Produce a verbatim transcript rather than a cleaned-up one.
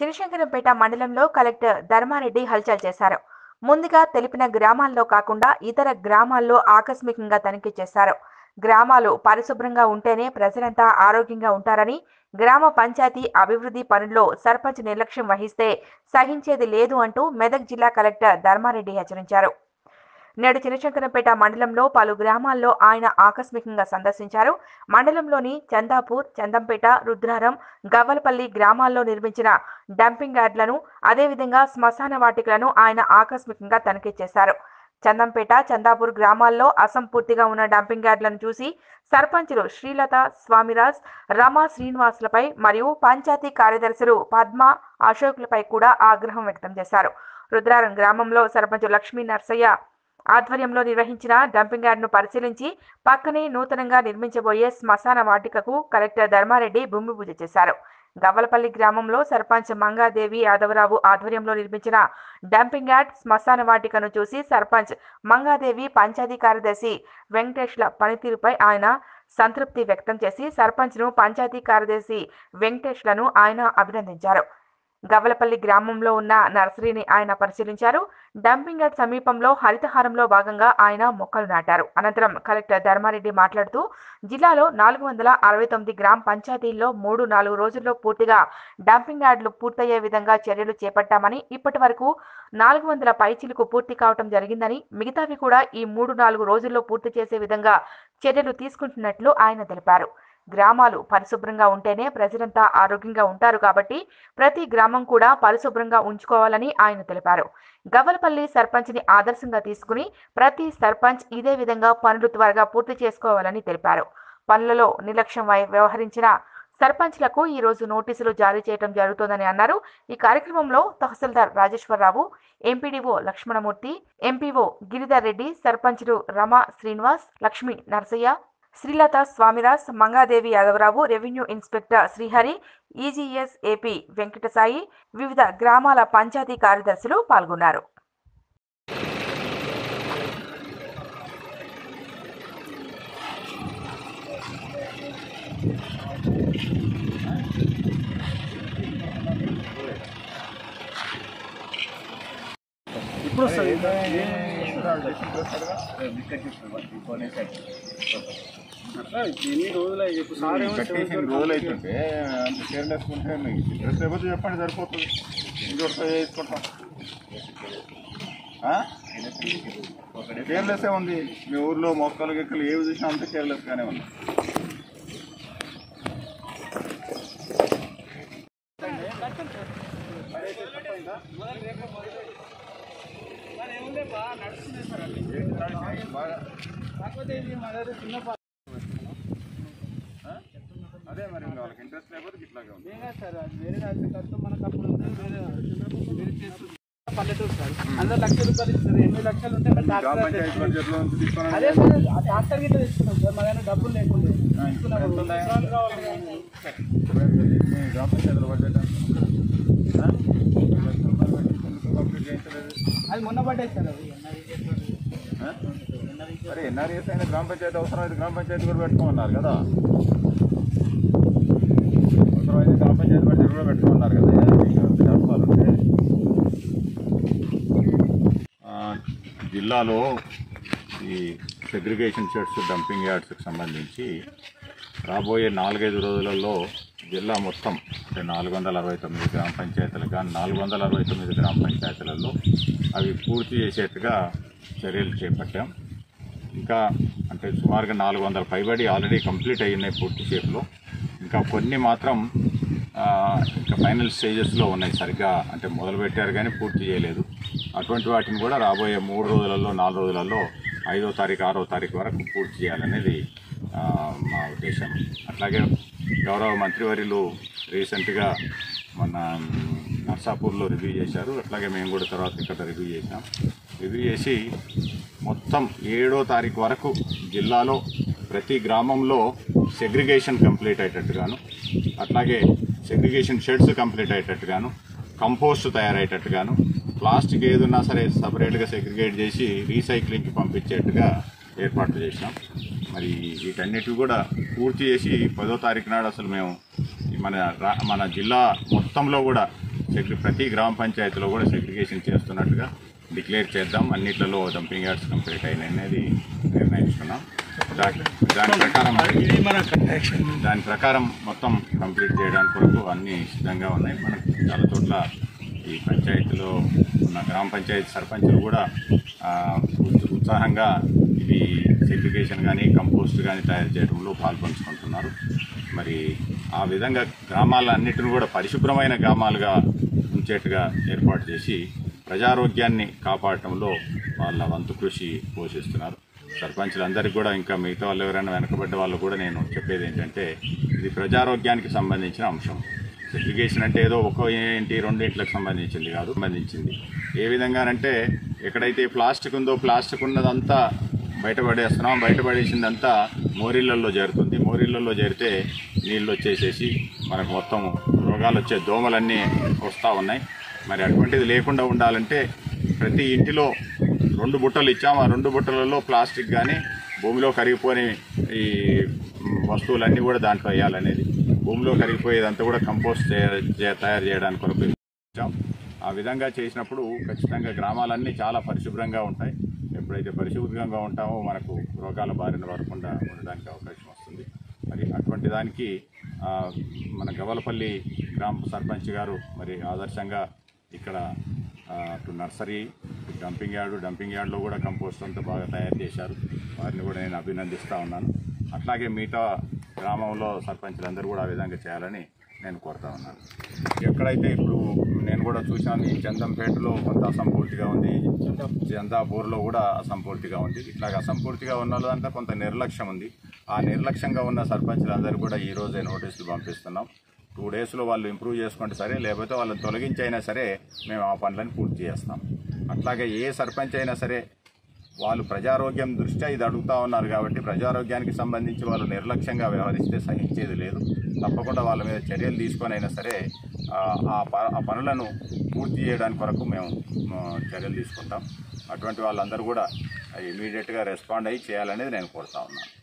చినశంకరంపేట మండలంలో కలెక్టర్ ధర్మారెడ్డి హల్చల్ చేశారు. ముందుగా తెలిపిన గ్రామాల్లో కాకుండా ఇతర గ్రామాల్లో ఆకస్మికంగా తనిఖీ చేశారు. గ్రామాలు పరిశుభ్రంగా ఉంటేనే ప్రజలంతా ఆరోగ్యంగా ఉంటారని, గ్రామ పంచాయతీ అభివృద్ధి పనుల్లో సర్పంచ్ నిర్లక్ష్యం వహిస్తే సహించేది లేదు అంటూ మెదక్ జిల్లా కలెక్టర్ ధర్మారెడ్డి హెచ్చరించారు. నేడు చినశంకరంపేట మండలంలో పలు గ్రామాల్లో ఆయన ఆకస్మికంగా సందర్శించారు. మండలంలోని చందాపూర్, చందంపేట, రుద్రారం, గవ్వలపల్లి గ్రామాల్లో నిర్మించిన డంపింగ్ యార్డులను, అదేవిధంగా శ్మశాన వాటికలను ఆయన ఆకస్మికంగా తనిఖీ చేశారు. చందంపేట, చందాపూర్ గ్రామాల్లో అసంపూర్తిగా ఉన్న డంపింగ్ యార్డులను చూసి సర్పంచులు శ్రీలత, స్వామిరాజ్, రమా శ్రీనివాసులపై మరియు పంచాయతీ కార్యదర్శులు పద్మ, అశోక్లపై కూడా ఆగ్రహం వ్యక్తం చేశారు. రుద్రారం గ్రామంలో సర్పంచ్ లక్ష్మీ నర్సయ్య ఆధ్వర్యంలో నిర్వహించిన డంపింగ్ యార్డును పరిశీలించి పక్కనే నూతనంగా నిర్మించబోయే శ్మశాన వాటికకు కలెక్టర్ ధర్మారెడ్డి భూమి పూజ చేశారు. గవ్వలపల్లి గ్రామంలో సర్పంచ్ మంగాదేవి యాదవరావు ఆధ్వర్యంలో నిర్మించిన డంపింగ్ యార్డ్, శ్మశాన వాటికను చూసి సర్పంచ్ మంగాదేవి, పంచాయతీ కార్యదర్శి వెంకటేష్ల పనితీరుపై ఆయన సంతృప్తి వ్యక్తం చేసి సర్పంచ్ను, పంచాయతీ కార్యదర్శి వెంకటేష్లను ఆయన అభినందించారు. గవ్వలపల్లి గ్రామంలో ఉన్న నర్సరీని ఆయన పరిశీలించారు. డంపింగ్ యార్డ్ సమీపంలో హరితహారంలో భాగంగా ఆయన మొక్కలు నాటారు. అనంతరం కలెక్టర్ ధర్మారెడ్డి మాట్లాడుతూ జిల్లాలో నాలుగు వందల అరవై తొమ్మిది గ్రామ పంచాయతీల్లో మూడు నాలుగు రోజుల్లో పూర్తిగా డంపింగ్ యార్డులు పూర్తయ్యే విధంగా చర్యలు చేపట్టామని, ఇప్పటి వరకు నాలుగు వందల పైచిలకు పూర్తి కావటం జరిగిందని, మిగతావి కూడా ఈ మూడు నాలుగు రోజుల్లో పూర్తి చేసే విధంగా చర్యలు తీసుకుంటున్నట్లు ఆయన తెలిపారు. గ్రామాలు పరిశుభ్రంగా ఉంటేనే ప్రజలంతా ఆరోగ్యంగా ఉంటారు కాబట్టి ప్రతి గ్రామం కూడా పరిశుభ్రంగా ఉంచుకోవాలని ఆయన తెలిపారు. గవ్వలపల్లి సర్పంచ్ని ఆదర్శంగా తీసుకుని ప్రతి సర్పంచ్ ఇదే విధంగా పనులు త్వరగా పూర్తి చేసుకోవాలని తెలిపారు. పనులలో నిర్లక్ష్యం వ్యవహరించిన సర్పంచ్లకు ఈ రోజు నోటీసులు జారీ చేయడం జరుగుతోందని అన్నారు. ఈ కార్యక్రమంలో తహసీల్దార్ రాజేశ్వరరావు, ఎంపీడీఓ లక్ష్మణమూర్తి, ఎంపీఓ గిరిధర్ రెడ్డి, సర్పంచులు Rama Srinivas, Lakshmi Narsaiah, Srilatha, Swamiraj, Mangadevi Yadavarao, revenue inspector Srihari, EGS AP Venkatasai, వివిధ గ్రామాల పంచాయతీ కార్యదర్శులు పాల్గొన్నారు. ఇప్పుడు ఎన్ని రోజులు రోజులు అవుతుంటే అంత కేర్లెస్ ఉంటే ఇంట్రెస్ట్ లేకపోతే చెప్పండి, సరిపోతుంది. ఇంకొకటి వేసుకుంటాం. కేర్లెస్సే ఉంది. మీ ఊర్లో మొక్కలు గిక్కలు ఏవి చూసినా అంత కేర్లెస్గానే ఉంది. అదే మరి వాళ్ళకి ఇంట్రెస్ట్ లేకపోతే ఇట్లాగే ఉంది సార్. అది వేరే ఖర్చు మనకు అప్పుడు పల్లెటూరు సార్. అందరు లక్ష రూపాయలు ఇస్తారు. ఎనిమిది లక్షలు ఉంటే అదే సార్. డాక్టర్ గిట్ట తెచ్చుకున్నాం సార్. మా దగ్గర డబ్బులు లేకుండా గ్రామ పంచాయతీలో బడ్జెట్ అది మొన్న పడ్డాయి సార్. అది మరి ఎన్ఆర్ఎస్ అయినా గ్రామ పంచాయతీ అవసరం అయితే గ్రామ పంచాయతీ కూడా పెట్టుకోమన్నారు కదా. అవసరం అయితే గ్రామ పంచాయతీ బడ్జెట్ కూడా పెట్టుకోమన్నారు కదా. చెప్పాలంటే జిల్లాలో ఈ సెగ్రిగేషన్ షెడ్స్, డంపింగ్ యార్డ్స్కి సంబంధించి రాబోయే నాలుగైదు రోజులలో జిల్లా మొత్తం అంటే నాలుగు వందల అరవై తొమ్మిది గ్రామ పంచాయతీలు కానీ నాలుగు వందల అరవై తొమ్మిది గ్రామ పంచాయతీలలో అవి పూర్తి చేసేట్టుగా చర్యలు చేపట్టాం. ఇంకా అంటే సుమారుగా నాలుగు వందల పైబడి ఆల్రెడీ కంప్లీట్ అయినాయి పూర్తి షేప్లో. ఇంకా కొన్ని మాత్రం ఇంకా ఫైనల్ స్టేజెస్లో ఉన్నాయి. సరిగ్గా అంటే మొదలుపెట్టారు కానీ పూర్తి చేయలేదు. అటువంటి వాటిని కూడా రాబోయే మూడు రోజులలో నాలుగు రోజులలో ఐదో తారీఖు ఆరో తారీఖు వరకు పూర్తి చేయాలనేది మా ఉద్దేశం. అట్లాగే గౌరవ మంత్రివర్యులు రీసెంట్గా మన నర్సాపూర్లో రివ్యూ చేశారు. అట్లాగే మేము కూడా తర్వాత ఇక్కడ రివ్యూ చేసాం. రివ్యూ చేసి మొత్తం ఏడో తారీఖు వరకు జిల్లాలో ప్రతి గ్రామంలో సెగ్రిగేషన్ కంప్లీట్ అయ్యేటట్టుగాను, అట్లాగే సెగ్రిగేషన్ షెడ్స్ కంప్లీట్ అయ్యేటట్టుగాను, కంపోస్ట్ తయారయ్యేటట్టుగాను, ప్లాస్టిక్ ఏదున్నా సరే సపరేట్గా సెగ్రిగేట్ చేసి రీసైక్లింగ్కి పంపించేట్టుగా ఏర్పాట్లు చేసినాం. మరి వీటన్నిటిని కూడా పూర్తి చేసి పదో తారీఖు నాడు అసలు మేము మన మన జిల్లా మొత్తంలో కూడా సెగ్రి ప్రతి గ్రామ పంచాయతీలో కూడా సెగ్రిగేషన్ చేస్తున్నట్టుగా డిక్లేర్ చేద్దాం. అన్నిట్లలో డంపింగ్ యార్డ్స్ కంప్లీట్ అయినాయి అనేది నిర్ణయించుకున్నాం. దాని దాని ప్రకారం దాని ప్రకారం మొత్తం కంప్లీట్ చేయడానికి కొరకు అన్నీ సిద్ధంగా ఉన్నాయి. మనకు చాలా చోట్ల ఈ పంచాయతీలో ఉన్న గ్రామ పంచాయతీ సర్పంచులు కూడా ఉత్సాహంగా ఇవి సెగ్రిగేషన్ కానీ కంపోస్ట్ కానీ తయారు చేయడంలో పాల్పంచుకుంటున్నారు. మరి ఆ విధంగా గ్రామాలన్నిటిని కూడా పరిశుభ్రమైన గ్రామాలుగా ఉంచేట్టుగా ఏర్పాటు చేసి ప్రజారోగ్యాన్ని కాపాడటంలో వాళ్ళ వంతు కృషి పోషిస్తున్నారు. సర్పంచులందరికీ కూడా ఇంకా మిగతా వాళ్ళు ఎవరైనా వెనకబడ్డ వాళ్ళు కూడా నేను చెప్పేది ఏంటంటే ఇది ప్రజారోగ్యానికి సంబంధించిన అంశం. సెగ్రిగేషన్ అంటే ఏదో ఒక ఏంటి రెండు ఇంట్లకు సంబంధించింది కాదు, సంబంధించింది ఏ విధంగానంటే ఎక్కడైతే ప్లాస్టిక్ ఉందో ప్లాస్టిక్ ఉన్నదంతా బయటపడేస్తున్నాం, బయటపడేసిందంతా మోరీళ్ళల్లో చేరుతుంది. మోరీళ్ళల్లో చేరితే నీళ్ళు వచ్చేసేసి మనకు మొత్తం రోగాలు వచ్చే దోమలన్నీ వస్తూ ఉన్నాయి. మరి అటువంటిది లేకుండా ఉండాలంటే ప్రతి ఇంటిలో రెండు బుట్టలు ఇచ్చాము. ఆ రెండు బుట్టలలో ప్లాస్టిక్ కానీ భూమిలో కరిగిపోని ఈ వస్తువులన్నీ కూడా దాంట్లో వేయాలనేది, భూమిలో కరిగిపోయేదంతా కూడా కంపోస్ట్ తయారు చేయడానికి కొరకు ఇచ్చాం. ఆ విధంగా చేసినప్పుడు ఖచ్చితంగా గ్రామాలన్నీ చాలా పరిశుభ్రంగా ఉంటాయి. ఎప్పుడైతే పరిశుభ్రంగా ఉంటామో మనకు రోగాల బారిన పడకుండా ఉండడానికి అవకాశం వస్తుంది. మరి అటువంటి దానికి మన గవలపల్లి గ్రామ సర్పంచ్ గారు మరి ఆదర్శంగా ఇక్కడ అటు నర్సరీ, డంపింగ్ యార్డు, డంపింగ్ యార్డులో కూడా కంపోస్ట్ అంతా బాగా తయారు చేశారు. వారిని కూడా నేను అభినందిస్తూ ఉన్నాను. అట్లాగే మిగతా గ్రామంలో సర్పంచులందరూ కూడా ఆ విధంగా చేయాలని నేను కోరుతా ఉన్నాను. ఎక్కడైతే ఇప్పుడు నేను కూడా చూశాను, ఈ చందంపేటలో కొంత అసంపూర్తిగా ఉంది, చందాపూర్లో కూడా అసంపూర్తిగా ఉంది. ఇట్లాగ అసంపూర్తిగా ఉన్న వాళ్ళంతా కొంత నిర్లక్ష్యం ఉంది. ఆ నిర్లక్ష్యంగా ఉన్న సర్పంచులందరూ కూడా ఈ రోజే నోటీసులు పంపిస్తున్నాం. టూ డేస్లో వాళ్ళు ఇంప్రూవ్ చేసుకుంటే సరే, లేకపోతే వాళ్ళని తొలగించైనా సరే మేము ఆ పనులను పూర్తి చేస్తాం. అట్లాగే ఏ సర్పంచ్ అయినా సరే వాళ్ళు ప్రజారోగ్యం దృష్ట్యా ఇది అడుగుతూ ఉన్నారు కాబట్టి ప్రజారోగ్యానికి సంబంధించి వాళ్ళు నిర్లక్ష్యంగా వ్యవహరిస్తే సహించేది లేదు. తప్పకుండా వాళ్ళ మీద చర్యలు తీసుకొని అయినా సరే ఆ పనులను పూర్తి చేయడానికి కొరకు మేము చర్యలు తీసుకుంటాం. అటువంటి వాళ్ళందరూ కూడా ఇమీడియట్గా రెస్పాండ్ అయ్యి చేయాలనేది నేను కోరుతా ఉన్నాను.